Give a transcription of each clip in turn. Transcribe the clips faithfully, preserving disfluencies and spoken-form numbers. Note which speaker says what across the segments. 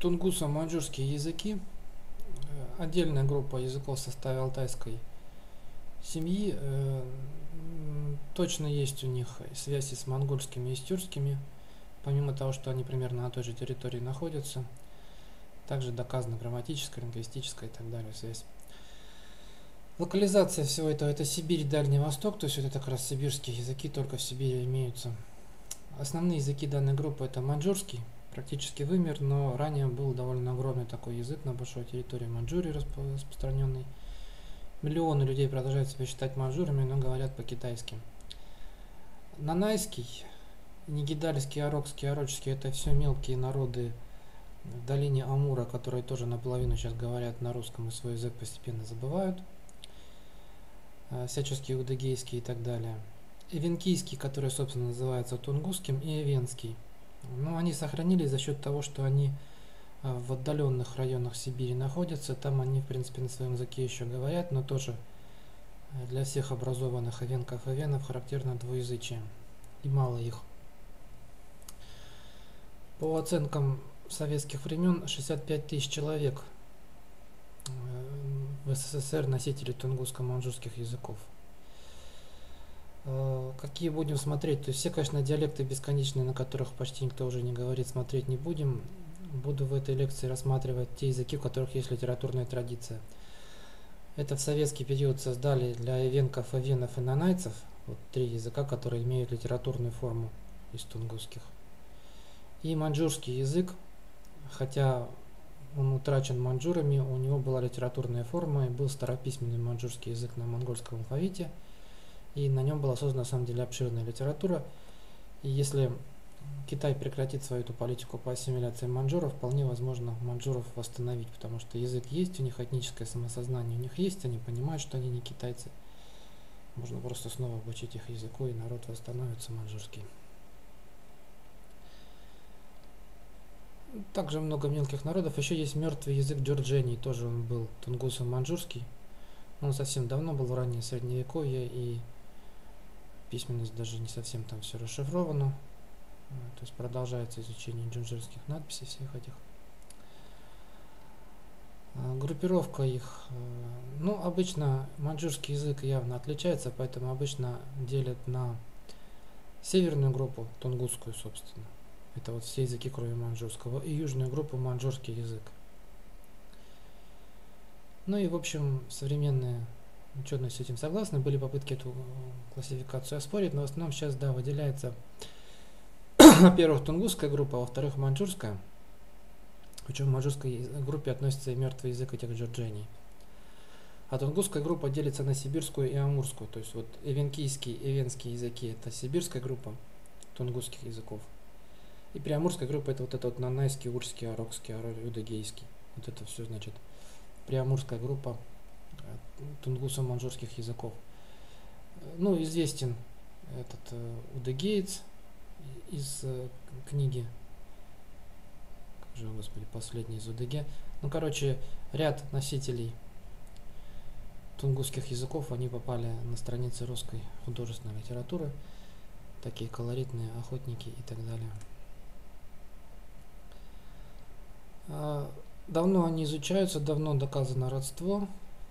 Speaker 1: Тунгусо-маньчжурские языки. Отдельная группа языков в составе алтайской семьи. Точно есть у них связи с монгольскими и с тюркскими, помимо того, что они примерно на той же территории находятся. Также доказана грамматическая, лингвистическая и так далее связь. Локализация всего этого — это Сибирь и Дальний Восток, то есть это как раз сибирские языки, только в Сибири имеются. Основные языки данной группы — это маньчжурский, практически вымер, но ранее был довольно огромный такой язык на большой территории Маньчжурии распространенный. Миллионы людей продолжают себя считать маньчжурами, но говорят по-китайски. Нанайский, нигидальский, орокский, орочский — это все мелкие народы в долине Амура, которые тоже наполовину сейчас говорят на русском и свой язык постепенно забывают. Всяческие удыгейские и так далее. Эвенкийский, который, собственно, называется тунгусским, и эвенский. Но они сохранились за счет того, что они в отдаленных районах Сибири находятся. Там они, в принципе, на своем языке еще говорят, но тоже для всех образованных эвенков и эвенов характерно двуязычие. И мало их. По оценкам советских времен, шестьдесят пять тысяч человек в СССР носители тунгусско-маньчжурских языков. Какие будем смотреть? То есть все, конечно, диалекты бесконечные, на которых почти никто уже не говорит, смотреть не будем. Буду в этой лекции рассматривать те языки, у которых есть литературная традиция. Это в советский период создали для эвенков, эвенов и нанайцев вот три языка, которые имеют литературную форму из тунгусских. И маньчжурский язык, хотя он утрачен маньчжурами, у него была литературная форма и был старописьменный маньчжурский язык на монгольском алфавите. И на нем была создана, на самом деле, обширная литература. И если Китай прекратит свою эту политику по ассимиляции маньчжуров, вполне возможно маньчжуров восстановить, потому что язык есть, у них этническое самосознание у них есть, они понимают, что они не китайцы. Можно просто снова обучить их языку, и народ восстановится маньчжурский. Также много мелких народов. Еще есть мертвый язык джорджений, тоже он был тунгусо-маньчжурский. Он совсем давно был, в раннее средневековье, и письменность даже не совсем там все расшифровано. То есть продолжается изучение джунджерских надписей всех этих. Группировка их, ну, обычно маньчжурский язык явно отличается, поэтому обычно делят на северную группу, тунгусскую, собственно. Это вот все языки, кроме маньчжурского, и южную группу маньчжурский язык. Ну и, в общем, современные ученые с этим согласны. Были попытки эту классификацию оспорить, но в основном сейчас, да, выделяется, во-первых, тунгусская группа, а во-вторых, маньчжурская. Причем в маньчжурской группе относится и мертвый язык этих джорджений. А тунгусская группа делится на сибирскую и амурскую. То есть вот эвенкийский и эвенские языки — это сибирская группа тунгусских языков. И приамурская группа — это вот это вот нанайский, урский, орокский, удыгейский. Вот это все, значит, приамурская группа тунгусо-маньчжурских языков. Ну, известен этот э, удыгеец из э, книги, как же, господи, последний из Удыге. Ну, короче, ряд носителей тунгусских языков, они попали на страницы русской художественной литературы, такие колоритные охотники и так далее. А, давно они изучаются, давно доказано родство.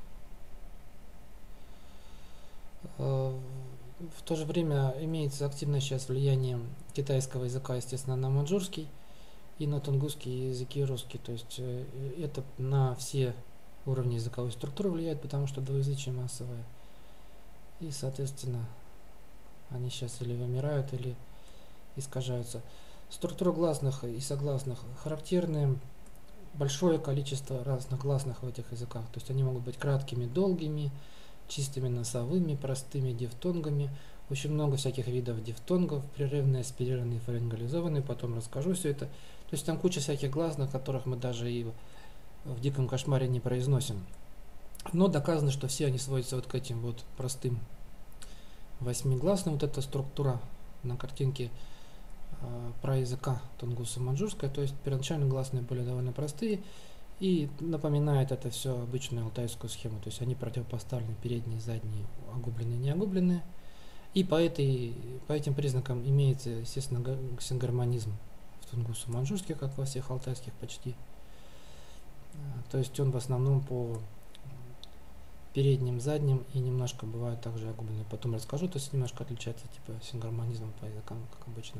Speaker 1: В то же время имеется активное сейчас влияние китайского языка, естественно, на маньчжурский и на тунгусские языки русский. То есть это на все уровни языковой структуры влияет, потому что двуязычие массовое. И, соответственно, они сейчас или вымирают, или искажаются. Структура гласных и согласных характерны. Большое количество разных гласных в этих языках. То есть они могут быть краткими, долгими, чистыми носовыми, простыми дифтонгами. Очень много всяких видов дифтонгов, прерывные, аспирированные, фарингализованные. Потом расскажу все это. То есть там куча всяких гласных, которых мы даже и в диком кошмаре не произносим. Но доказано, что все они сводятся вот к этим вот простым восьмигласным. Вот эта структура на картинке э, про языка тунгусо-маньчжурская. То есть первоначально гласные были довольно простые. И напоминает это все обычную алтайскую схему. То есть они противопоставлены, передние, задние, огубленные, неогубленные. И по, этой, по этим признакам имеется, естественно, сингармонизм в тунгусо-маньчжурских, как во всех алтайских почти. То есть он в основном по передним, задним и немножко бывает также огубленный. Потом расскажу, то есть немножко отличается типа сингармонизм по языкам, как обычно.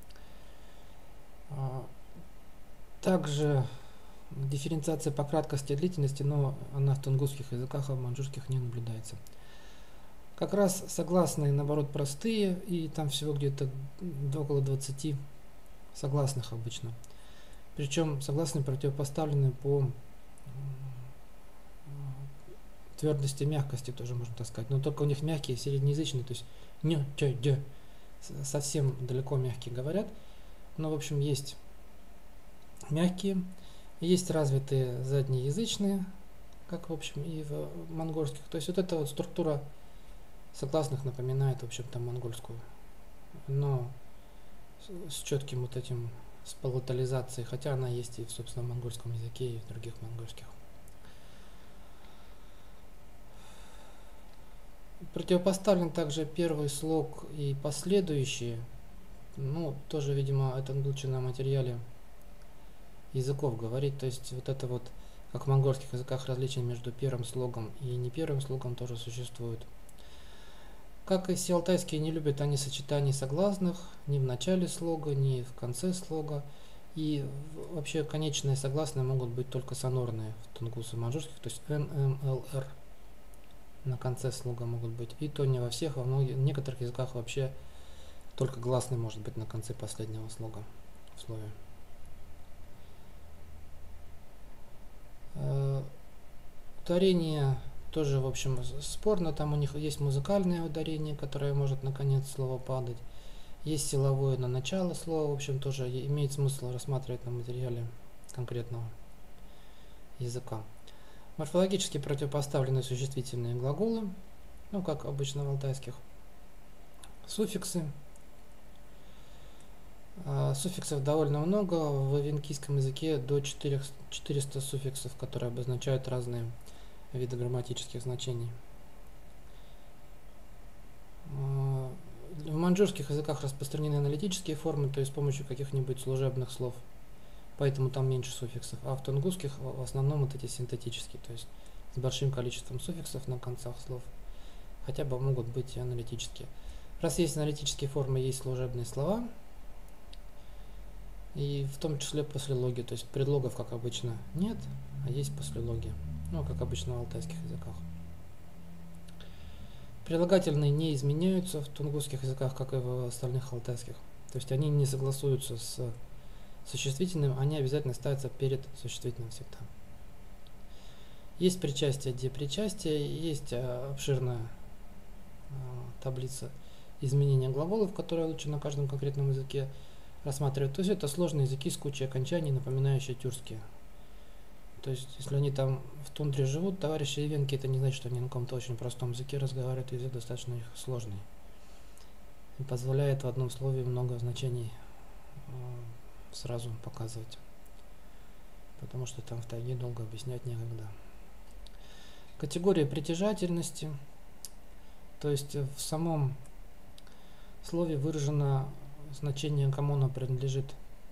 Speaker 1: Также дифференциация по краткости и длительности, но она в тунгусских языках, а в маньчжурских не наблюдается. Как раз согласные, наоборот, простые, и там всего где-то около двадцати согласных обычно. Причем согласные противопоставлены по твердости и мягкости, тоже можно так сказать. Но только у них мягкие, среднеязычные, то есть не, тё, дё, совсем далеко мягкие говорят. Но, в общем, есть мягкие, есть развитые заднеязычные, как, в общем, и в монгольских. То есть вот эта вот структура согласных напоминает, в общем-то, монгольскую, но с, с четким вот этим, с палатализацией, хотя она есть и в, собственно, монгольском языке, и в других монгольских. Противопоставлен также первый слог и последующие. Ну, тоже, видимо, это лучше на материале языков говорить. То есть вот это вот, как в монгольских языках, различие между первым слогом и не первым слогом тоже существует. Как и все алтайские, не любят они сочетаний согласных ни в начале слога, ни в конце слога. И вообще конечные согласные могут быть только сонорные в тунгус и маньчжурских, то есть н, м, л, р на конце слога могут быть. И то не во всех, во многих, в некоторых языках вообще только гласный может быть на конце последнего слога в слове. Ударение тоже, в общем, спорно. Там у них есть музыкальное ударение, которое может на конец слова падать. Есть силовое на начало слова. В общем, тоже имеет смысл рассматривать на материале конкретного языка. Морфологически противопоставлены существительные глаголы, ну, как обычно в алтайских. Суффиксы. Суффиксов довольно много. В эвенкийском языке до четырёхсот суффиксов, которые обозначают разные виды грамматических значений. В маньчжурских языках распространены аналитические формы, то есть с помощью каких-нибудь служебных слов, поэтому там меньше суффиксов. А в тунгусских в основном вот эти синтетические, то есть с большим количеством суффиксов на концах слов, хотя бы могут быть и аналитические. Раз есть аналитические формы, есть служебные слова, и в том числе послелоги, то есть предлогов, как обычно, нет, а есть послелоги, ну, как обычно в алтайских языках. Прилагательные не изменяются в тунгусских языках, как и в остальных алтайских. То есть они не согласуются с существительным, они обязательно ставятся перед существительным всегда. Есть причастие, депричастие, есть обширная таблица изменения глаголов, которая лучше на каждом конкретном языке рассматривать. То есть это сложные языки с кучей окончаний, напоминающие тюркские. То есть, если они там в тундре живут, товарищи ивенки, это не значит, что они на каком-то очень простом языке разговаривают, язык достаточно их сложный. И позволяет в одном слове много значений э, сразу показывать. Потому что там в тайге долго объяснять некогда. Категория притяжательности. То есть в самом слове выражено значение, кому оно принадлежит.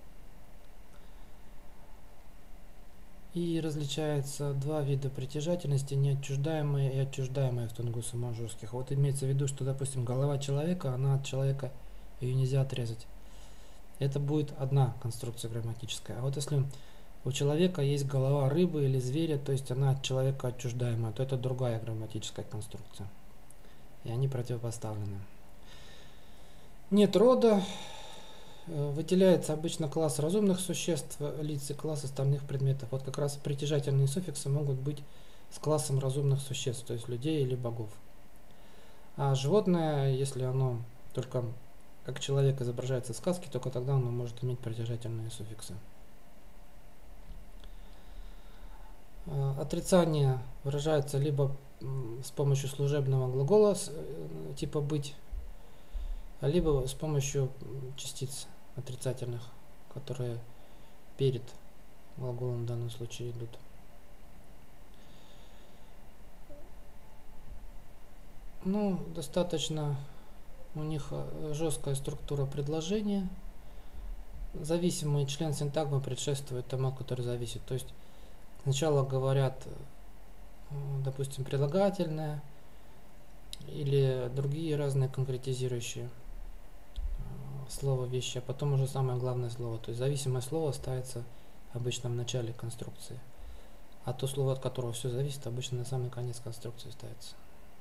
Speaker 1: И различается два вида притяжательности, неотчуждаемые и отчуждаемые в тунгус и маньчжурских. Вот имеется в виду, что, допустим, голова человека, она от человека, ее нельзя отрезать. Это будет одна конструкция грамматическая. А вот если у человека есть голова рыбы или зверя, то есть она от человека отчуждаемая, то это другая грамматическая конструкция. И они противопоставлены. Нет рода. Выделяется обычно класс разумных существ, лиц и класс остальных предметов. Вот как раз притяжательные суффиксы могут быть с классом разумных существ, то есть людей или богов. А животное, если оно только как человек изображается в сказке, только тогда оно может иметь притяжательные суффиксы. Отрицание выражается либо с помощью служебного глагола типа быть, либо с помощью частиц отрицательных, которые перед глаголом в данном случае идут. Ну, достаточно у них жесткая структура предложения. Зависимый член синтагмы предшествует тому, который зависит. То есть сначала говорят, допустим, прилагательное или другие разные конкретизирующие слова, вещи, а потом уже самое главное слово. То есть зависимое слово ставится обычно в начале конструкции, а то слово, от которого все зависит, обычно на самый конец конструкции ставится.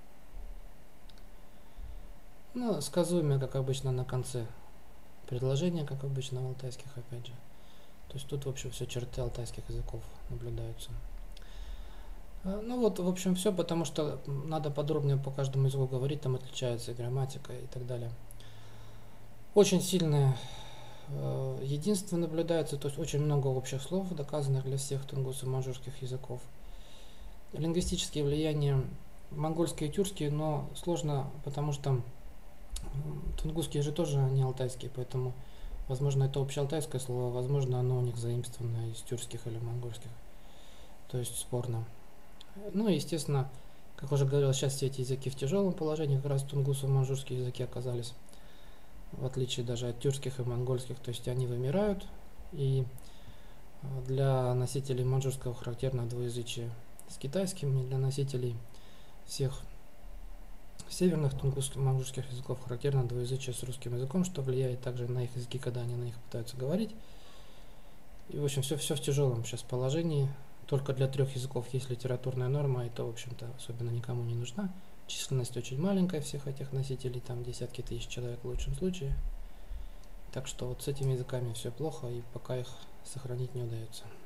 Speaker 1: Ну, сказуемое, как обычно, на конце предложения, как обычно в алтайских, опять же. То есть тут, в общем, все черты алтайских языков наблюдаются. Ну вот, в общем, все, потому что надо подробнее по каждому языку говорить, там отличается и грамматика и так далее. Очень сильное э, единство наблюдается, то есть очень много общих слов, доказанных для всех тунгуссо-маньчжурских языков. Лингвистические влияния монгольские и тюркские, но сложно, потому что тунгусские же тоже не алтайские, поэтому, возможно, это общеалтайское слово, возможно, оно у них заимствовано из тюркских или монгольских. То есть спорно. Ну и, естественно, как уже говорил, сейчас все эти языки в тяжелом положении, как раз тунгуссо-маньчжурские языки оказались, в отличие даже от тюркских и монгольских, то есть они вымирают, и для носителей маньчжурского характерно двуязычие с китайским, и для носителей всех северных тунгусско-маньчжурских языков характерно двуязычие с русским языком, что влияет также на их языки, когда они на них пытаются говорить. И, в общем, все, все в тяжелом сейчас положении. Только для трех языков есть литературная норма, и то, в общем-то, особенно никому не нужна. Численность очень маленькая всех этих носителей, там десятки тысяч человек в лучшем случае. Так что вот с этими языками все плохо, и пока их сохранить не удается.